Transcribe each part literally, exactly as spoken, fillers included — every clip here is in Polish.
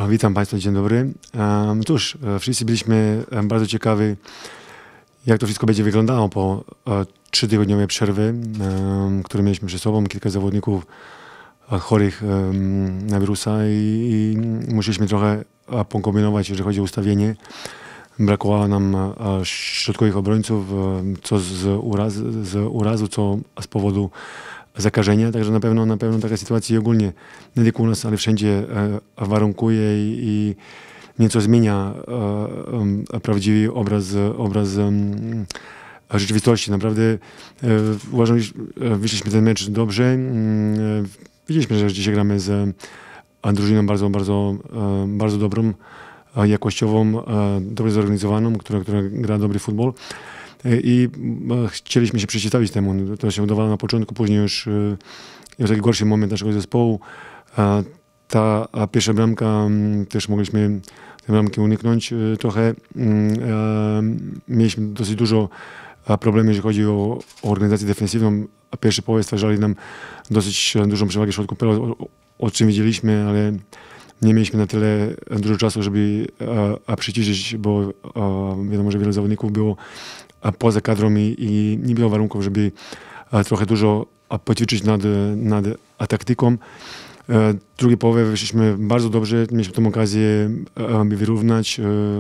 Witam Państwa, dzień dobry. Cóż, wszyscy byliśmy bardzo ciekawi, jak to wszystko będzie wyglądało po trzytygodniowej przerwy, które mieliśmy przed sobą. Kilka zawodników chorych na wirusa i, i musieliśmy trochę pokombinować, jeżeli chodzi o ustawienie. Brakowało nam środkowych obrońców, co z, uraz, z urazu, co z powodu zakażenia, także na pewno, na pewno taka sytuacja ogólnie nie tylko u nas, ale wszędzie warunkuje i, i nieco zmienia e, prawdziwy obraz, obraz um, rzeczywistości. Naprawdę e, uważam, że wyszliśmy ten mecz dobrze. E, widzieliśmy, że dzisiaj gramy z drużyną bardzo, bardzo, e, bardzo dobrą, jakościową, e, dobrze zorganizowaną, która, która gra dobry futbol. I chcieliśmy się przeciwstawić temu. To się udawało na początku, później już jest taki gorszy moment naszego zespołu. Ta pierwsza bramka, też mogliśmy tej bramki uniknąć trochę. Mieliśmy dosyć dużo problemów, jeżeli chodzi o, o organizację defensywną. Pierwsze połowy stwarzali nam dosyć dużą przewagę w środku pola, o, o czym widzieliśmy, ale nie mieliśmy na tyle dużo czasu, żeby a, a przyciszyć, bo a, wiadomo, że wielu zawodników było poza kadrą i, i nie było warunków, żeby a, trochę dużo a, poćwiczyć nad, nad a, taktyką. E, drugie połowę wyszliśmy bardzo dobrze, mieliśmy tę okazję, aby wyrównać, e,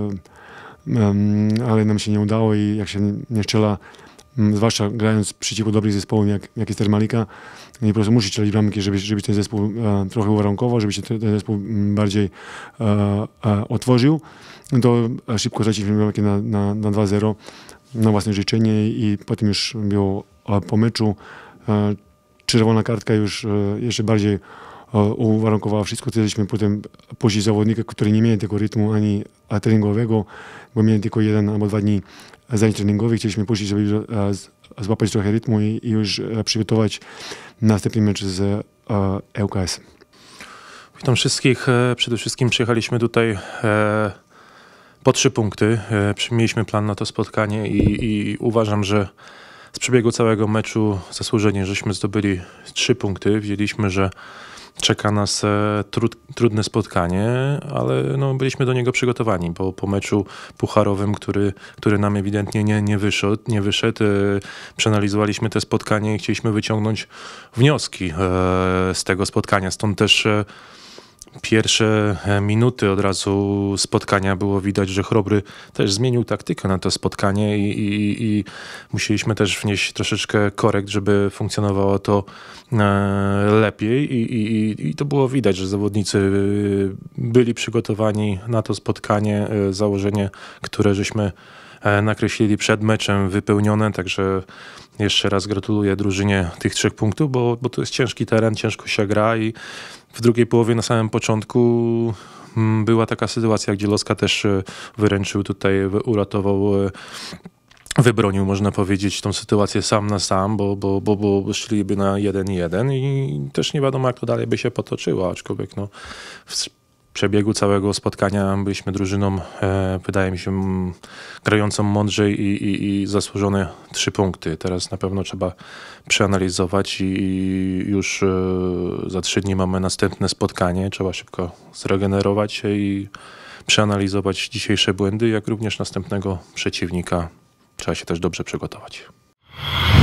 e, ale nam się nie udało i jak się nie strzela, zwłaszcza grając przeciwko dobrym zespołom, jak, jak jest Termalika, i po prostu musi strzelać bramki, żeby, żeby ten zespół e, trochę uwarunkował, żeby się ten zespół bardziej e, e, otworzył. To szybko straciliśmy bramki na, na, na dwa zero na własne życzenie i potem już było e, po meczu. E, czerwona kartka już e, jeszcze bardziej e, uwarunkowała wszystko. Chcieliśmy potem puścić zawodnika, który nie miał tego rytmu ani treningowego, bo mieli tylko jeden albo dwa dni zajęć treningowych. Chcieliśmy puścić, żeby e, złapać trochę rytmu i, i już e, przygotować następny mecz z e, L K S. Witam wszystkich. Przede wszystkim przyjechaliśmy tutaj e, po trzy punkty. E, mieliśmy plan na to spotkanie i, i uważam, że z przebiegu całego meczu zasłużenie, żeśmy zdobyli trzy punkty. Wiedzieliśmy, że czeka nas e, trud, trudne spotkanie, ale no, byliśmy do niego przygotowani, bo po meczu pucharowym, który, który nam ewidentnie nie, nie wyszedł, nie wyszedł e, przeanalizowaliśmy te spotkanie i chcieliśmy wyciągnąć wnioski e, z tego spotkania. Stąd też e, pierwsze minuty od razu spotkania było widać, że Chrobry też zmienił taktykę na to spotkanie i, i, i musieliśmy też wnieść troszeczkę korekt, żeby funkcjonowało to e, lepiej I, i, i to było widać, że zawodnicy byli przygotowani na to spotkanie, e, założenie, które żeśmy e, nakreślili przed meczem wypełnione, także jeszcze raz gratuluję drużynie tych trzech punktów, bo, bo to jest ciężki teren, ciężko się gra i w drugiej połowie na samym początku była taka sytuacja, gdzie Loska też wyręczył tutaj, uratował, wybronił, można powiedzieć, tą sytuację sam na sam, bo, bo, bo, bo szliby na jeden jeden i też nie wiadomo, jak to dalej by się potoczyło, aczkolwiek no, w przebiegu całego spotkania byliśmy drużyną, e, wydaje mi się, m, grającą mądrzej i, i, i zasłużone trzy punkty. Teraz na pewno trzeba przeanalizować i, i już e, za trzy dni mamy następne spotkanie. Trzeba szybko zregenerować się i przeanalizować dzisiejsze błędy, jak również następnego przeciwnika. Trzeba się też dobrze przygotować.